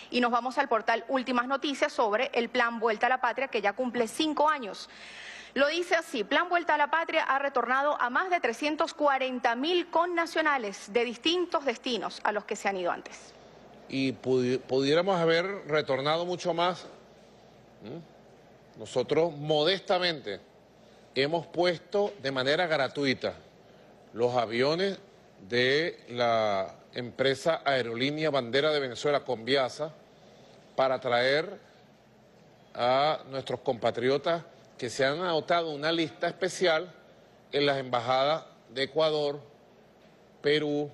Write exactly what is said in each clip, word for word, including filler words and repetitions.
Y nos vamos al portal Últimas Noticias sobre el Plan Vuelta a la Patria, que ya cumple cinco años. Lo dice así: Plan Vuelta a la Patria ha retornado a más de trescientos cuarenta mil connacionales de distintos destinos a los que se han ido antes. Y pudi pudiéramos haber retornado mucho más. ¿Mm? Nosotros modestamente hemos puesto de manera gratuita los aviones de la empresa Aerolínea Bandera de Venezuela, Conviasa, para traer a nuestros compatriotas que se han anotado una lista especial en las embajadas de Ecuador, Perú,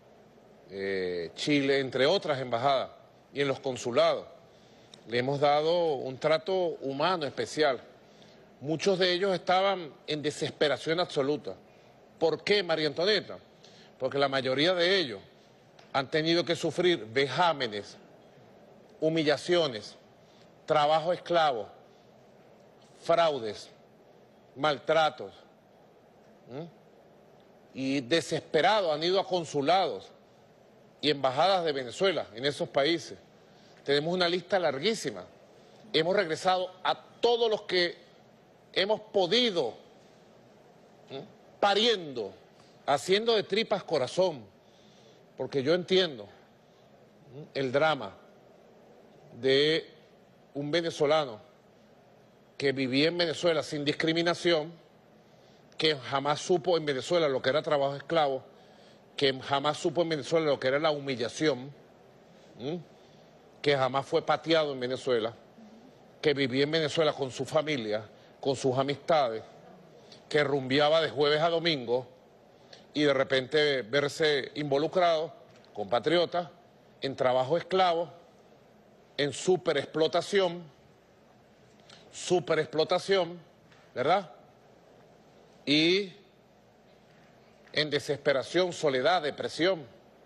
eh, Chile, entre otras embajadas, y en los consulados. Le hemos dado un trato humano especial. Muchos de ellos estaban en desesperación absoluta. ¿Por qué, María Antonieta? Porque la mayoría de ellos han tenido que sufrir vejámenes, humillaciones, trabajo esclavo, fraudes, maltratos, ¿Mm? y desesperados han ido a consulados y embajadas de Venezuela en esos países. Tenemos una lista larguísima. Hemos regresado a todos los que hemos podido, ¿Mm? pariendo, haciendo de tripas corazón, porque yo entiendo ¿Mm? el drama de un venezolano que vivía en Venezuela sin discriminación, que jamás supo en Venezuela lo que era trabajo esclavo, que jamás supo en Venezuela lo que era la humillación, ¿Mm? que jamás fue pateado en Venezuela, que vivía en Venezuela con su familia, con sus amistades, que rumbeaba de jueves a domingo y de repente verse involucrado, compatriotas, en trabajo esclavo, en superexplotación, superexplotación, ¿verdad? Y en desesperación, soledad, depresión.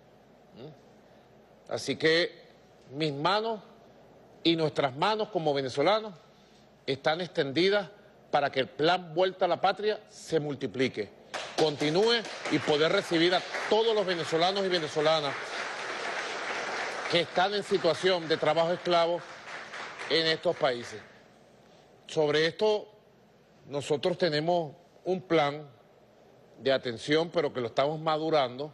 ¿Mm? Así que mis manos y nuestras manos como venezolanos están extendidas para que el plan Vuelta a la Patria se multiplique, continúe y poder recibir a todos los venezolanos y venezolanas que están en situación de trabajo esclavo en estos países. Sobre esto nosotros tenemos un plan de atención, pero que lo estamos madurando.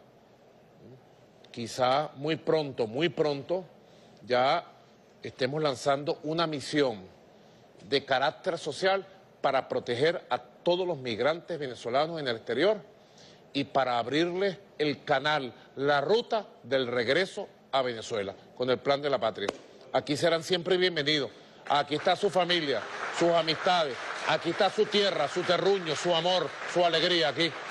Quizá muy pronto, muy pronto, ya estemos lanzando una misión de carácter social para proteger a todos los migrantes venezolanos en el exterior y para abrirles el canal, la ruta del regreso a Venezuela, con el Plan de la Patria. Aquí serán siempre bienvenidos. Aquí está su familia, sus amistades, aquí está su tierra, su terruño, su amor, su alegría aquí.